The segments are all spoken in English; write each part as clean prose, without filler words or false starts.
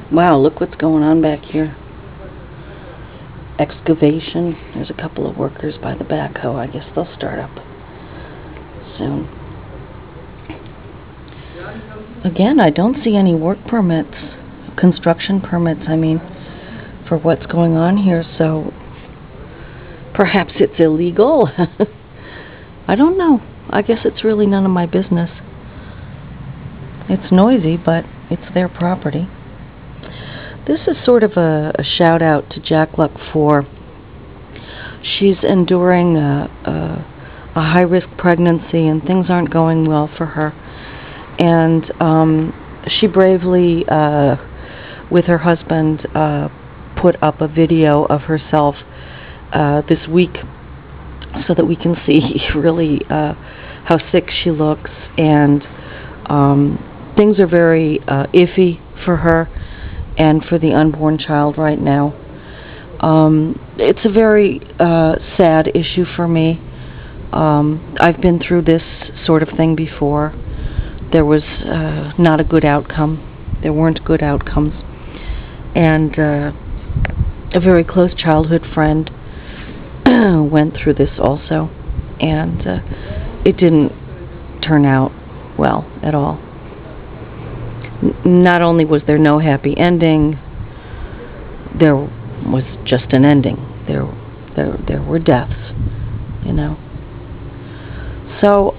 Wow, look what's going on back here. Excavation. There's a couple of workers by the backhoe. I guess they'll start up soon. Again, I don't see any work permits, construction permits, I mean, for what's going on here, so perhaps it's illegal. I don't know. I guess it's really none of my business. It's noisy, but it's their property. This is sort of a shout out to jakluk4. She's enduring a high-risk pregnancy, and things aren't going well for her. And she bravely, with her husband, put up a video of herself this week so that we can see really how sick she looks. And things are very iffy for her and for the unborn child right now. It's a very sad issue for me. I've been through this sort of thing before. There was not a good outcome. There weren't good outcomes. And a very close childhood friend went through this also. And it didn't turn out well at all. Not only was there no happy ending, there was just an ending. There were deaths, you know. So,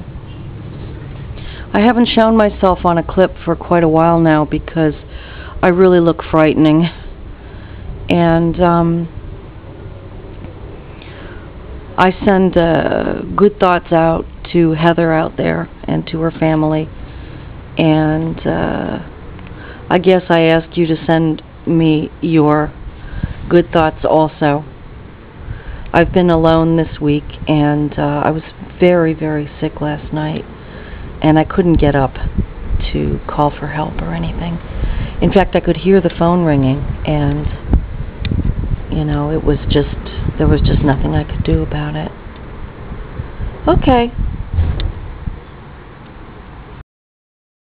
I haven't shown myself on a clip for quite a while now because I really look frightening. And I send good thoughts out to Heather out there and to her family. And I guess I ask you to send me your good thoughts also. I've been alone this week, and I was very, very sick last night, and I couldn't get up to call for help or anything. In fact, I could hear the phone ringing, and, you know, it was just, there was just nothing I could do about it. Okay.